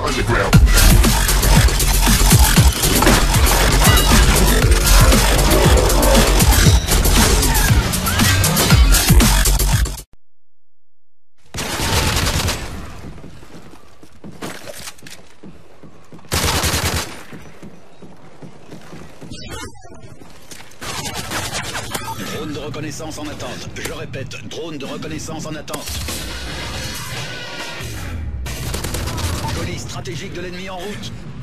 underground. Drone de reconnaissance en attente. Je répète, drone de reconnaissance en attente. Colis stratégique de l'ennemi en route.